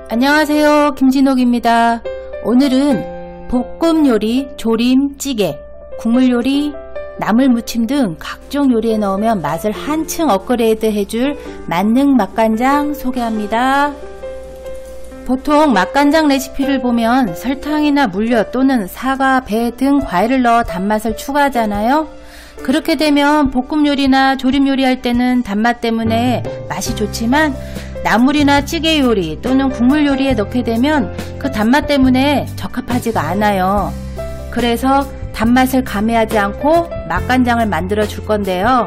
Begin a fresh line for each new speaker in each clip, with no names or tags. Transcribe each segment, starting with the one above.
안녕하세요, 김진옥입니다. 오늘은 볶음 요리, 조림, 찌개, 국물 요리, 나물 무침 등 각종 요리에 넣으면 맛을 한층 업그레이드 해줄 만능 맛간장 소개합니다. 보통 맛간장 레시피를 보면 설탕이나 물엿 또는 사과, 배 등 과일을 넣어 단맛을 추가하잖아요. 그렇게 되면 볶음 요리나 조림 요리할 때는 단맛 때문에 맛이 좋지만 나물이나 찌개 요리 또는 국물 요리에 넣게 되면 그 단맛 때문에 적합하지가 않아요. 그래서 단맛을 가미하지 않고 맛간장을 만들어 줄 건데요.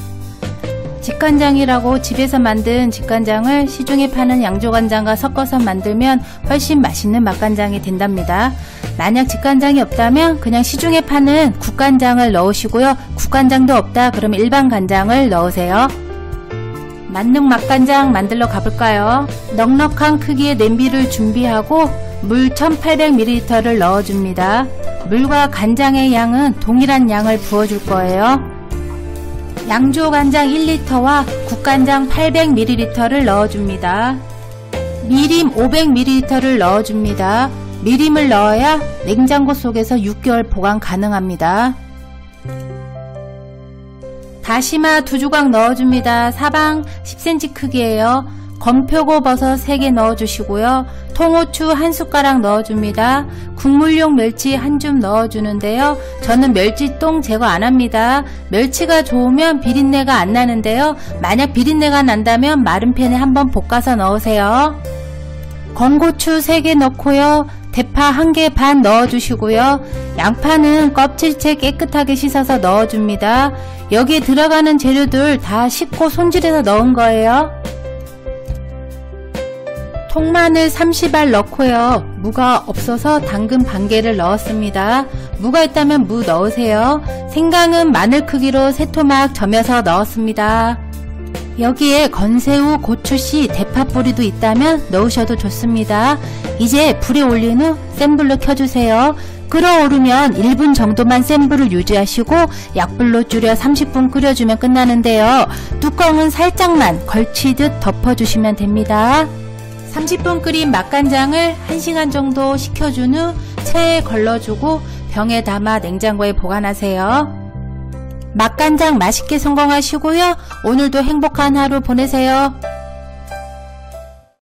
직간장이라고 집에서 만든 직간장을 시중에 파는 양조간장과 섞어서 만들면 훨씬 맛있는 맛간장이 된답니다. 만약 직간장이 없다면 그냥 시중에 파는 국간장을 넣으시고요. 국간장도 없다 그러면 일반 간장을 넣으세요. 만능 맛간장 만들러 가볼까요? 넉넉한 크기의 냄비를 준비하고 물 1800ml를 넣어줍니다. 물과 간장의 양은 동일한 양을 부어줄 거예요. 양조간장 1리터와 국간장 800ml를 넣어줍니다. 미림 500ml를 넣어줍니다. 미림을 넣어야 냉장고 속에서 6개월 보관 가능합니다. 다시마 2조각 넣어줍니다. 사방 10cm 크기예요. 건표고 버섯 3개 넣어주시고요. 통후추 1숟가락 넣어줍니다. 국물용 멸치 1줌 넣어주는데요. 저는 멸치똥 제거 안합니다. 멸치가 좋으면 비린내가 안 나는데요. 만약 비린내가 난다면 마른 팬에 한번 볶아서 넣으세요. 건고추 3개 넣고요. 대파 1개 반 넣어주시고요. 양파는 껍질째 깨끗하게 씻어서 넣어줍니다. 여기에 들어가는 재료들 다 씻고 손질해서 넣은 거예요. 통마늘 30알 넣고요. 무가 없어서 당근 반개를 넣었습니다. 무가 있다면 무 넣으세요. 생강은 마늘 크기로 3토막 점여서 넣었습니다. 여기에 건새우, 고추씨, 대파뿌리도 있다면 넣으셔도 좋습니다. 이제 불에 올린 후 센 불로 켜주세요. 끓어오르면 1분 정도만 센 불을 유지하시고 약불로 줄여 30분 끓여주면 끝나는데요. 뚜껑은 살짝만 걸치듯 덮어주시면 됩니다. 30분 끓인 맛간장을 1시간 정도 식혀준 후 체에 걸러주고 병에 담아 냉장고에 보관하세요. 맛간장 맛있게 성공하시고요. 오늘도 행복한 하루 보내세요.